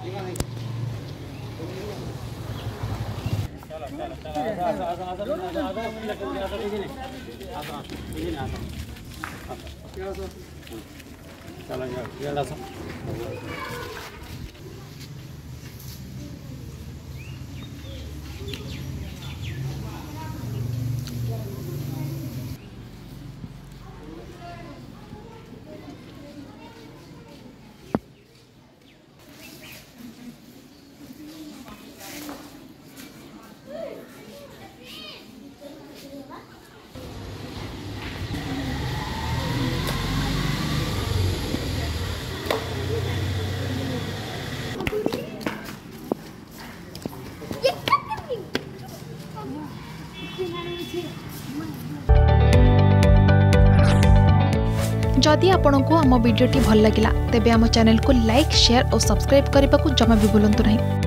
जदि आपंक आम भिडी भल लगा तेब आम चैनल को लाइक शेयर और सब्सक्राइब करने को जमा भी भूलु नहीं।